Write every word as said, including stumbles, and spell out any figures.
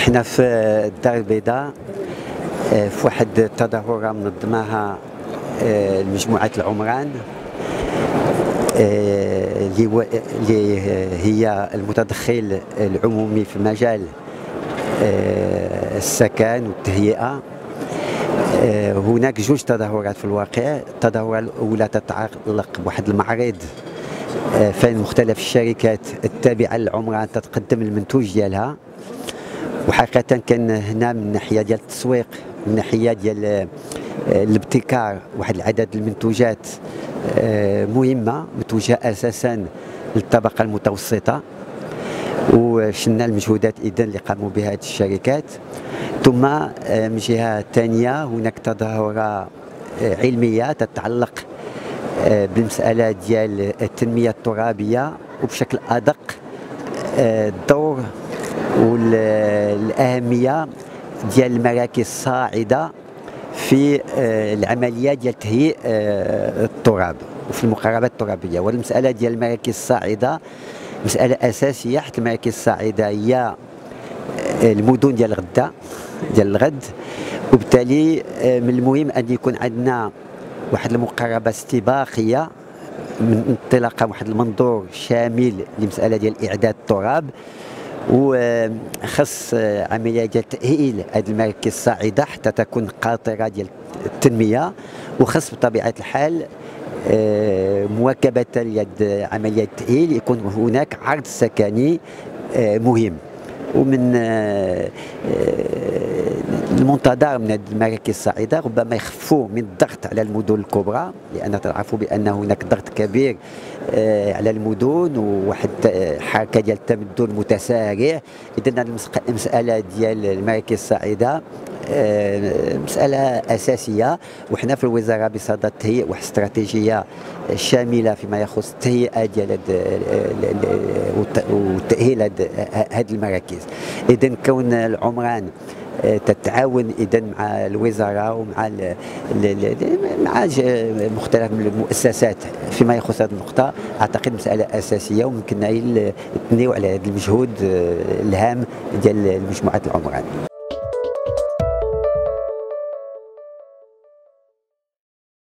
حنا في الدار البيضاء في واحد التظاهرة منظماها مجموعة العمران اللي هي المتدخل العمومي في مجال السكن والتهيئة. هناك جوج تظاهرات في الواقع. التظاهرة الأولى تتعلق بواحد المعرض فين مختلف الشركات التابعة للعمران تتقدم المنتوج ديالها، وحقيقة كان هنا من الناحية ديال التسويق، من الناحية ديال الابتكار، واحد العدد المنتوجات مهمة متوجهة أساسا للطبقة المتوسطة، وشنا المجهودات إذن اللي قاموا بها هذه الشركات. ثم من جهة ثانية هناك تظاهرة علمية تتعلق بالمسألة ديال التنمية الترابية، وبشكل أدق الدور والأهمية ديال المراكز الصاعدة في العملية ديال تهيئ التراب وفي المقاربات الترابية. والمسألة ديال المراكز الصاعدة مسألة أساسية، حيت المراكز الصاعدة هي المدن ديال الغدا ديال الغد، وبالتالي من المهم أن يكون عندنا واحد المقاربة استباقية من انطلاقا واحد المنظور شامل لمسألة ديال إعداد التراب، وخص عملية ديال تأهيل هذه المراكز الصاعدة حتى تكون قاطرة ديال التنمية، وخص بطبيعة الحال مواكبة لعملية التأهيل يكون هناك عرض سكني مهم. ومن المنتظر من هذه المراكز الصاعدة ربما يخفوا من الضغط على المدن الكبرى، لأن تعرفوا بأن هناك ضغط كبير على المدن وواحد حركة ديال التمدن متسارع. إذن المسألة ديال المراكز الصاعدة مسألة أساسية، وحنا في الوزارة بصدد تهيئ واحد استراتيجية شاملة فيما يخص التهيئة ديال وتأهيل هذه المراكز. إذن كون العمران تتعاون إذن مع الوزارة ومع ال مع مختلف المؤسسات فيما يخص هذه النقطة، أعتقد مسألة أساسية وممكن نثنيو على هذا المجهود الهام ديال مجموعة العمران.